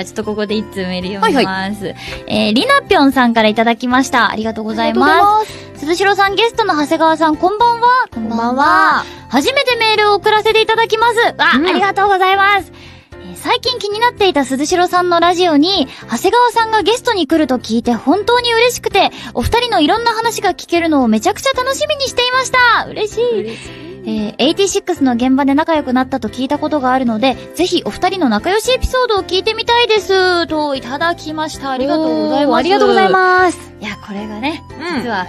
ちょっとここで一通メール読みます。りなぴょんさんからいただきました。ありがとうございます。鈴代さん、ゲストの長谷川さん、こんばんは。 こんばんは。 初めてメールを送らせていただきます。ありがとうございます。最近気になっていた鈴代さんのラジオに、長谷川さんがゲストに来ると聞いて本当に嬉しくて、お二人のいろんな話が聞けるのをめちゃくちゃ楽しみにしていました。嬉しい。86の現場で仲良くなったと聞いたことがあるので、ぜひお二人の仲良しエピソードを聞いてみたいです。といただきました。ありがとうございます。 ありがとうございます。 いや、これがね、実は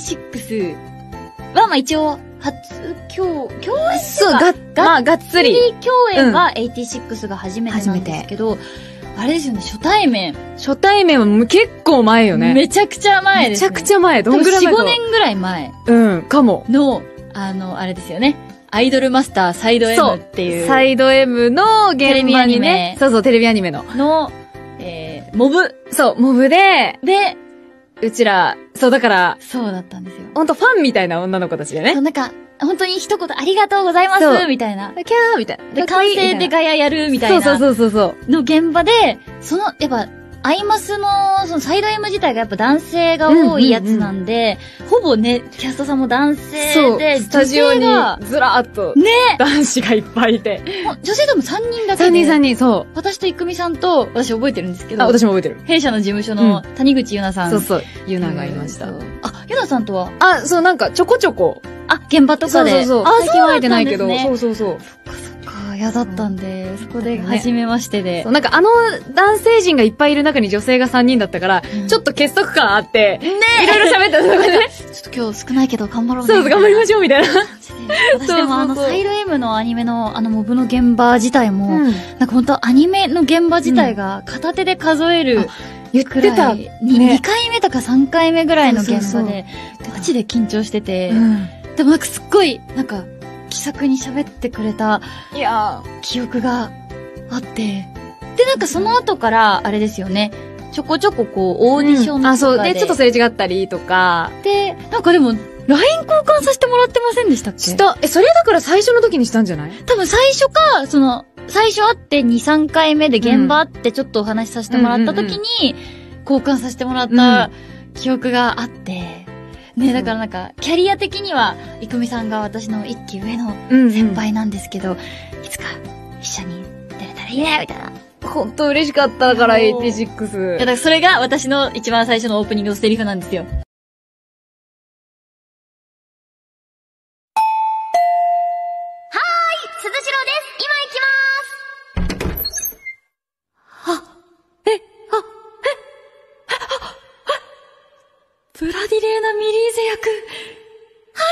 86は、まあ一応、共演そう、がっつり。 共演は86が初めてなんですけど、あれですよね、初対面は結構前よね。 めちゃくちゃ前ですね。 めちゃくちゃ前。どんぐらい前 4、5年ぐらい前。 かも。 の、あれですよね。アイドルマスターサイド M っていう。 サイド M の現場にね。そう、テレビアニメの。 モブ。 そう、モブで、うちら、そうだから、 そうだったんですよ。 ほんとファンみたいな女の子たちでね。 そう、なんか、本当に一言ありがとうございますみたいな。 キャーみたいな。 で、完成でガヤやるみたいな。 そう。 の現場で、やっぱ、アイマスの、そのサイド M 自体がやっぱ男性が多いやつなんで、ほぼね、キャストさんも男性で、 スタジオにずらーっと、ね、男子がいっぱいいて。 女性多分3人だけで。 3人、そう。 私といくみさんと、私覚えてるんですけど。 私も覚えてる。 弊社の事務所の谷口ゆなさん。 そう、ゆながいました。 ゆなさんとはそう、なんかちょこちょこ。 現場とかで。 そう。最近会えてないけど。そう。 そっか。嫌だったんで、そこで初めましてで。 なんか男性陣がいっぱいいる中に女性が3人だったから、ちょっと結束感あって、いろいろ喋ったのがね。 ちょっと今日少ないけど頑張ろうね。 そう、頑張りましょうみたいな。 私でもサイド M のアニメのモブの現場自体も、なんか本当アニメの現場自体が片手で数える。 言ってた。 2回目とか3回目ぐらいの現場で、ガチで緊張してて、でもなんかすっごい、なんか、気さくに喋ってくれた、記憶があって、で、なんかその後から、あれですよね、ちょこちょここう、オーディションとかで、 そう、で、ちょっとすれ違ったりとか。 で、なんかでも、LINE 交換させてもらってませんでしたっけ？ それだから最初の時にしたんじゃない？ 多分最初か、最初会って2、3回目で現場会ってちょっとお話しさせてもらった時に、交換させてもらった記憶があって、ね、だからなんか、キャリア的には、いくみさんが私の一期上の先輩なんですけど、いつか一緒に出れたらいいねみたいな。 ほんと嬉しかったから、86。 いや、だからそれが私の一番最初のオープニングのセリフなんですよ。ブラディレーナ・ミリーゼ役、長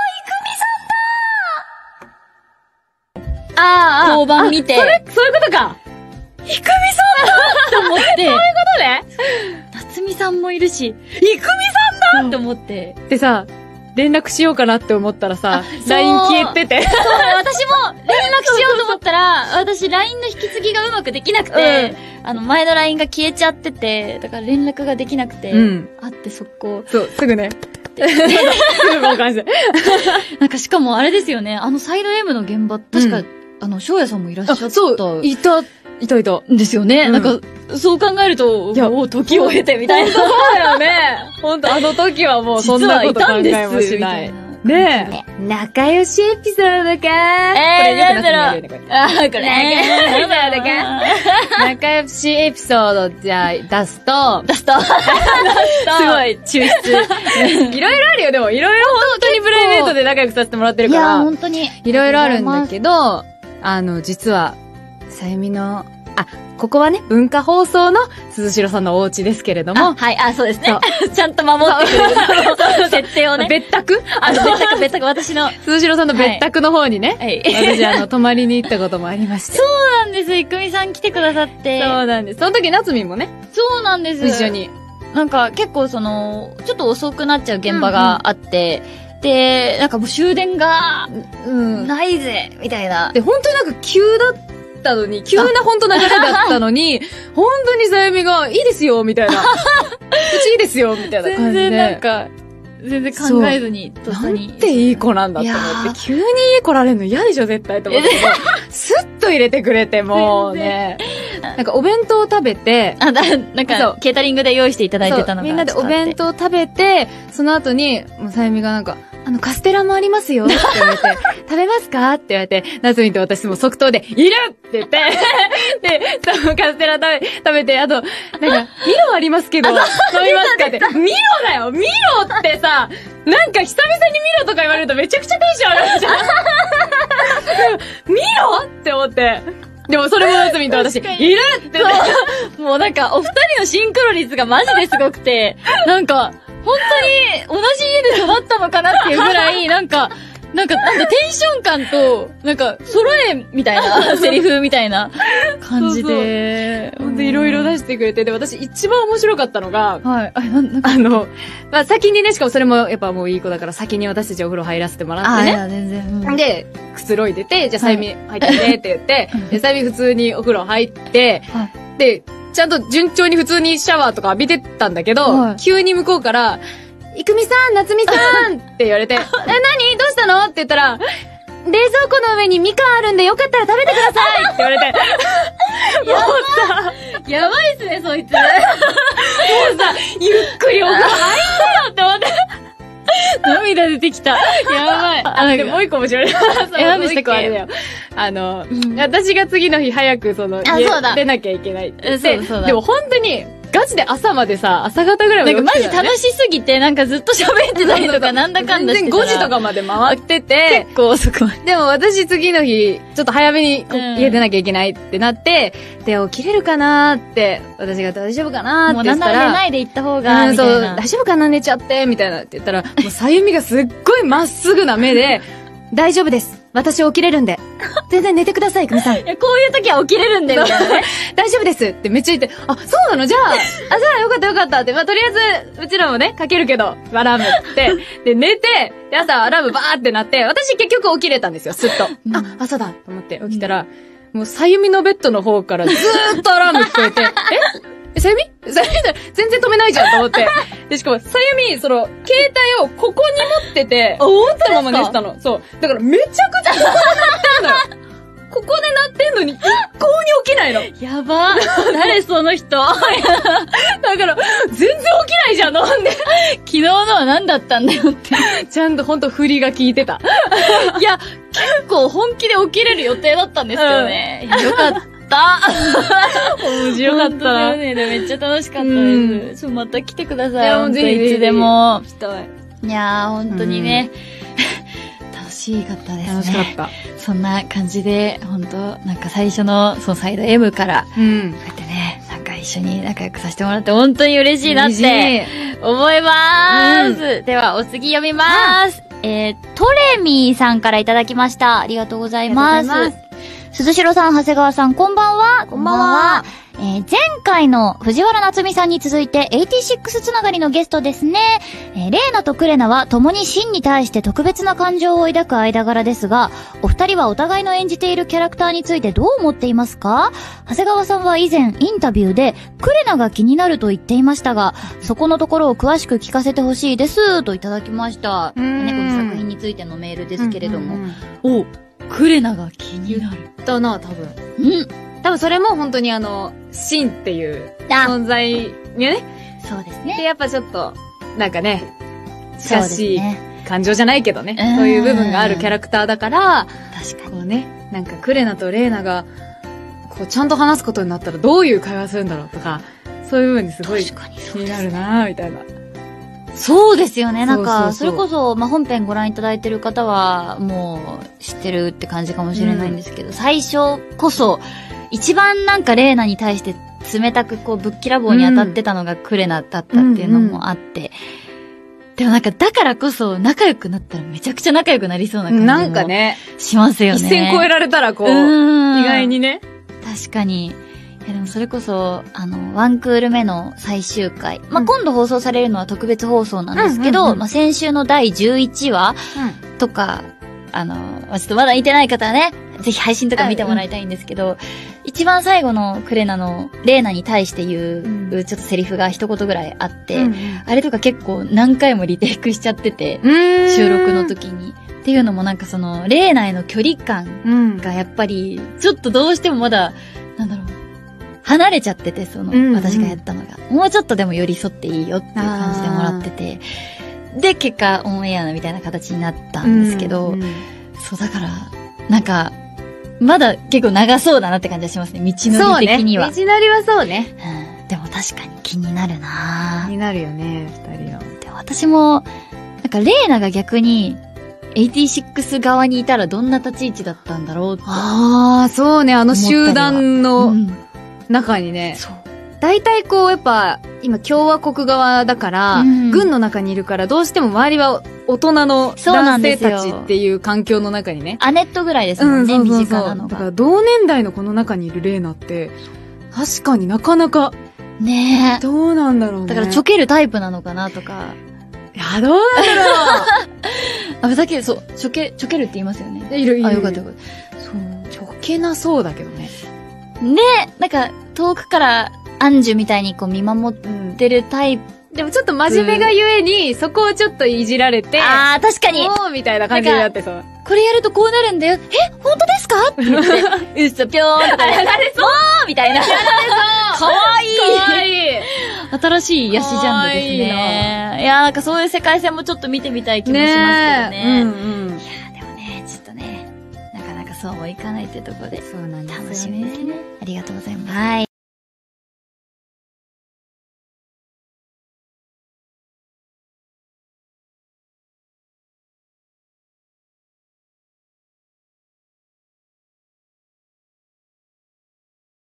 谷川いくみさんだ交番見て。 そういうことか。 いくみさんだと思って。 そういうことね。 夏美さんもいるし、いくみさんだと思って。 でさ、連絡しようかなって思ったらさ、LINE 消えてて。 そう、私も連絡しようと思ったら、私 LINE の引き継ぎがうまくできなくて、前の LINE が消えちゃってて、だから連絡ができなくて、会って速攻。 そう、すぐね。すぐ交換して。 なんかしかもあれですよね、サイド M の現場、確か、翔也さんもいらっしゃった。 そう、いた。 ですよね。なんか、そう考えると、もう時を経てみたいな。 そうだよね。ほんと、時はもうそんなこと考えもしない。ねえ。仲良しエピソードか。これよくなってるよね、これ。これ。仲良しエピソードじゃ出すと。すごい、抽出。いろいろあるよ、でも。いろいろ本当にプライベートで仲良くさせてもらってるから。 いや、本当に。 いろいろあるんだけど、実は、さゆみの、ここはね、文化放送の鈴代さんのお家ですけれども。 はい、そうですね。ちゃんと守ってくれる。設定をね。 別宅別宅、私の。 鈴代さんの別宅の方にね。私、泊まりに行ったこともありまして。 そうなんです。いくみさん来てくださって。 そうなんです。その時、なつみんもね。 そうなんです。 一緒に。 なんか、結構ちょっと遅くなっちゃう現場があって、で、なんかもう終電が、ないぜ、みたいな。 で、本当になんか急だったのに、急な本当流れだったのに、本当にさゆみが、いいですよ、みたいな。うちいいですよ、みたいな感じで。 全然なんか、全然考えずに、 とっさに。なんていい子なんだと思って、急に家来られるの嫌でしょ、絶対と思って。スッと入れてくれて、もうね。 なんかお弁当を食べて、 なんか、ケータリングで用意していただいてたのが。 みんなでお弁当食べて、その後に、もうさゆみがなんか、カステラもありますよって言われて、食べますかって言われて、なつみと私も即答で、いるって言って、で、そのカステラ食べて、あと、なんか、ミロありますけど、飲みますかって。ミロだよミロってさ、なんか久々にミロとか言われるとめちゃくちゃテンション上がるじゃん。ミロって思って。でもそれもなつみと私、いるって言って。 もうなんか、お二人のシンクロ率がマジですごくて、なんか、本当に同じ家で育ったのかなっていうぐらい、なんかテンション感と、なんか、揃えみたいな、セリフみたいな感じで。 ほんといろいろ出してくれて、で、私一番面白かったのが、 はい。 まあ、先にね、しかもそれもやっぱもういい子だから先に私たちお風呂入らせてもらってね。 全然。 で、くつろいでて、じゃあさゆみ入ってねって言って、で、さゆみ普通にお風呂入って、で、ちゃんと順調に普通にシャワーとか浴びてたんだけど、急に向こうから、いくみさん、なつみさんって言われて、何どうしたのって言ったら、冷蔵庫の上にみかんあるんでよかったら食べてくださいって言われて。 やばいっすね、そいつ。もうさ、ゆっくりお風呂入ったよって思って。 涙出てきた。やばい。でもう一個面白い。 何でしたっけ？ あれだよ。私が次の日早く家出なきゃいけないって言って。でも本当に、ガチで朝までさ、朝方ぐらいまで起きてた、ね。なんかマジ楽しすぎて、なんかずっと喋ってたりとか、なんだかんだしてたら。 全然5時とかまで回ってて。 結構遅くまで。 でも私次の日、ちょっと早めに家出なきゃいけないってなって、で、起きれるかなーって、私が大丈夫かなーって言ったら。 もうなんなら寝ないで行った方が、みたいな。 そう、大丈夫かな寝ちゃって、みたいなって言ったら、もうさゆみがすっごいまっすぐな目で、大丈夫です。私起きれるんで。全然寝てください、くみさん。 いや、こういう時は起きれるんで、みたいなね。 大丈夫ですってめっちゃ言って、あ、そうなのじゃあよかったよかったって、まあ、とりあえず、うちらもね、かけるけど、アラームって。で、寝て、で、朝アラームバーってなって、私結局起きれたんですよ、すっと。朝だと思って起きたら、もう、さゆみのベッドの方からずーっとアラーム聞こえて、さゆみ全然止めないじゃんと思って。で、しかも、さゆみ、携帯をここに持ってて、持ったまま寝てたの。そう。だからめちゃくちゃここで鳴ってんのよ。ここで鳴ってんのに一向に起きないの。 やば。誰その人。だから、 全然起きないじゃん、なんで。 昨日のは何だったんだよって。 ちゃんとほんと振りが効いてた。 いや、結構本気で起きれる予定だったんですけどね。よかった。 面白かったな。 めっちゃ楽しかったです。また来てください。 ほんといつでも。 いやー、本当にね。楽しかったですね。 楽しかった。 そんな感じで、本当なんか最初の、サイド M から、こうやってね、なんか一緒に仲良くさせてもらって本当に嬉しいなって思いまーす。では、お次読みまーす。トレミーさんからいただきました。ありがとうございます。鈴代さん、長谷川さん、こんばんは。 こんばんは。 前回の藤原夏美さんに続いて86つながりのゲストですね。レイナとクレナは共にシンに対して特別な感情を抱く間柄ですが、お二人はお互いの演じているキャラクターについてどう思っていますか？長谷川さんは以前インタビューでクレナが気になると言っていましたが、そこのところを詳しく聞かせてほしいですといただきました。ね、この作品についてのメールですけれども。クレナが気になる。 だな、多分。多分それも本当にシンっていう存在にね。 そうですね。 で、やっぱちょっと、なんかね、近しい感情じゃないけどね。そういう部分があるキャラクターだから、 確かに。 こうね、なんかクレナとレイナが、こうちゃんと話すことになったらどういう会話するんだろうとか、そういう部分にすごい気になるなぁ、みたいな。 そうですよね。なんか、それこそ、本編ご覧いただいてる方は、もう、知ってるって感じかもしれないんですけど、最初こそ、一番なんかレーナに対して冷たくぶっきらぼうに当たってたのがクレナだったっていうのもあって、でもなんかだからこそ仲良くなったらめちゃくちゃ仲良くなりそうな感じもなんかね、 しますよね。 一線越えられたら意外にね。 確かに。でもそれこそ、ワンクール目の最終回。今度放送されるのは特別放送なんですけど、先週の第11話とか、ちょっとまだ見てない方はね、ぜひ配信とか見てもらいたいんですけど、一番最後のクレナのレーナに対して言う、ちょっとセリフが一言ぐらいあって、あれとか結構何回もリテイクしちゃってて、収録の時に。っていうのもなんかレーナへの距離感がやっぱり、ちょっとどうしてもまだ、 離れちゃってて、その、 うんうん私がやったのが。もうちょっとでも寄り添っていいよっていう感じでもらってて。で、結果、オンエアみたいな形になったんですけど、 うんうん、 そう、だから、なんか、まだ結構長そうだなって感じがしますね。道のり的には。 そうね。道のりはそうね。 うん。でも確かに気になるな気になるよね、二人の。 で、私も、なんか、レイナが逆に、86側にいたらどんな立ち位置だったんだろうって。 ああ、そうね、あの集団うのん、 中にね。 そう。 大体こう、やっぱ、今共和国側だから、 うん軍の中にいるから、どうしても周りは大人のそうな男性んですよたちっていう環境の中にね。 アネットぐらいですもんね、身近なのだからが。 同年代のこの中にいるレーナって、確かになかなか、 ねえ。 どうなんだろうね。 だからちょけるタイプなのかなとか。 いや、どうなんだろあ、ふざける、そう、ちょけるって言いますよね。 う。いるいる。 あ、よかったよかった。そう。 ちょけなそうだけどね。 ねえ、なんか、遠くから、アンジュみたいにこう見守ってるタイプ。 でもちょっと真面目がゆえに、そこをちょっといじられて、 ああ、確かに。 おーみたいな感じになってそう。 これやるとこうなるんだよ。本当ですかって言って、うっそぴょーんとかやられそうみたいな。やられそうかわいいかわいい新しい癒しジャンルですね。いやーなんかそういう世界線もちょっと見てみたい気もしますけどね。 うんうん。 いやーでもね、ちょっとね、なかなかそうもいかないってところで。 そうなんですよね。 楽しみですね。ありがとうございます。はい。